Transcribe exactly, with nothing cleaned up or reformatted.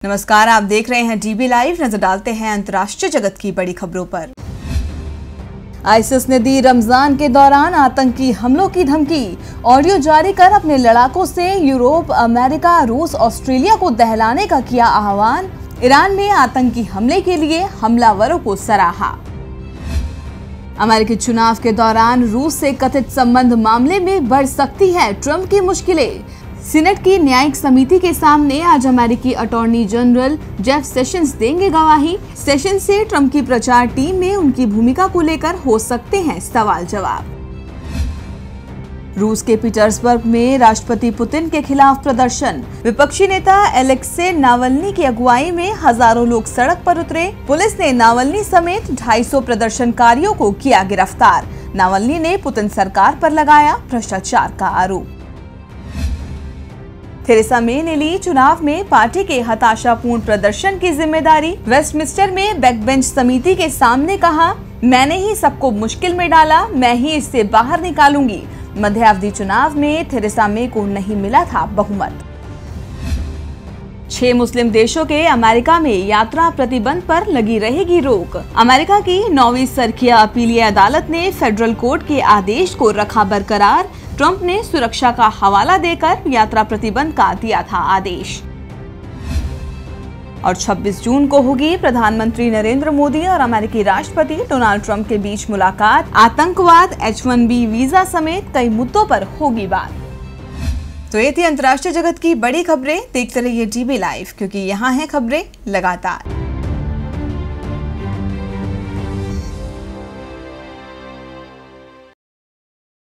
नमस्कार, आप देख रहे हैं डीबी लाइव। नजर डालते हैं अंतर्राष्ट्रीय जगत की बड़ी खबरों पर। आईसिस ने दी रमजान के दौरान आतंकी हमलों की धमकी। ऑडियो जारी कर अपने लड़ाकों से यूरोप, अमेरिका, रूस, ऑस्ट्रेलिया को दहलाने का किया आह्वान। ईरान ने आतंकी हमले के लिए हमलावरों को सराहा। अमेरिकी चुनाव के दौरान रूस से कथित संबंध मामले में बढ़ सकती है ट्रंप की मुश्किलें। सीनेट की न्यायिक समिति के सामने आज अमेरिकी अटॉर्नी जनरल जेफ सेशंस देंगे गवाही। सेशंस से ट्रंप की प्रचार टीम में उनकी भूमिका को लेकर हो सकते हैं सवाल जवाब। रूस के पीटर्सबर्ग में राष्ट्रपति पुतिन के खिलाफ प्रदर्शन। विपक्षी नेता एलेक्से नावल्नी की अगुवाई में हजारों लोग सड़क पर उतरे। पुलिस ने नावल्नी समेत ढाई सौ प्रदर्शनकारियों को किया गिरफ्तार। नावल्नी ने पुतिन सरकार पर लगाया भ्रष्टाचार का आरोप। थेरेसा मे ने ली चुनाव में पार्टी के हताशापूर्ण प्रदर्शन की जिम्मेदारी। वेस्टमिंस्टर में बैकबेंच समिति के सामने कहा, मैंने ही सबको मुश्किल में डाला, मैं ही इससे बाहर निकालूंगी। मध्यावधि चुनाव में थेरेसा मे को नहीं मिला था बहुमत। छह मुस्लिम देशों के अमेरिका में यात्रा प्रतिबंध पर लगी रहेगी रोक। अमेरिका की नौवीं सरकिया अपीलीय अदालत ने फेडरल कोर्ट के आदेश को रखा बरकरार। ट्रंप ने सुरक्षा का हवाला देकर यात्रा प्रतिबंध का दिया था आदेश। और छब्बीस जून को होगी प्रधानमंत्री नरेंद्र मोदी और अमेरिकी राष्ट्रपति डोनाल्ड ट्रंप के बीच मुलाकात। आतंकवाद, एच वन बी वीजा समेत कई मुद्दों पर होगी बात। तो ये थी अंतर्राष्ट्रीय जगत की बड़ी खबरें। देखते रहिए डीबी लाइव, क्योंकि यहाँ है खबरें लगातार।